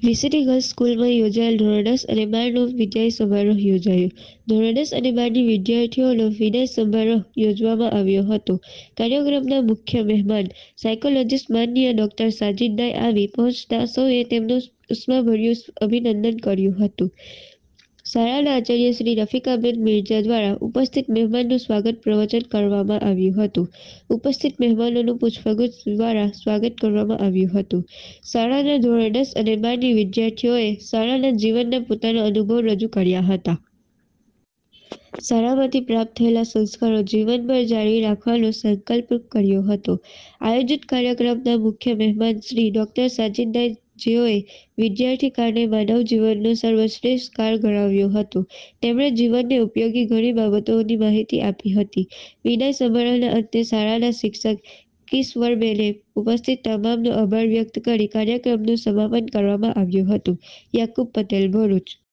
VCT girls સ્કૂલમાં યોજાયેલ ધોરણ 10 અને 12નો વિદાય સમારોહ યોજાયો. ધોરણ 10 અને 12ની વિદ્યાર્થીઓનો વિદાય સમારોહ યોજવામાં આવ્યો હતો. કાર્યક્રમના મુખ્ય મહેમાન સાયકોલોજીસ્ટ માનનીય ડોક્ટર સાજિદભાઈ આવી પહોંચતા સૌએ તેમનું ઉષ્માભર્યું અભિનંદન કર્યું હતું. શાળાના આચાર્ય શ્રી રફીકાબેન મિર્ઝા દ્વારા ઉપસ્થિત મહેમાનનું સ્વાગત પ્રવચન કરવામાં આવ્યું હતું. ઉપસ્થિત મહેમાનોનું પુષ્પગુચ્છ દ્વારા સ્વાગત કરવામાં આવ્યું હતું. શાળાના ધોરણ 10 અને 12ની વિદ્યાર્થીઓએ શાળાના જીવનના પોતાના અનુભવ રજૂ કર્યા હતા. શાળામાંથી પ્રાપ્ત થયેલા સંસ્કારો જીવનભર જાળવી રાખવાનો સંકલ્પ કર્યો હતો. આયોજિત કાર્યક્રમના મુખ્ય મહેમાન શ્રી ડોક્ટર સાજિદભાઈ જેઓએ વિદ્યાર્થી કાળને માનવ જીવનનો સર્વશ્રેષ્ઠ કાળ ગણાવ્યો હતો. તેમણે જીવનને ઉપયોગી ઘણી બાબતોની માહિતી આપી હતી. વિદાય સમારોહના અંતે શાળાના શિક્ષક કિશવરબેને ઉપસ્થિત તમામનો આભાર વ્યક્ત કરી કાર્યક્રમનું સમાપન કરવામાં આવ્યું હતું. યાકુબ પટેલ, ભરૂચ.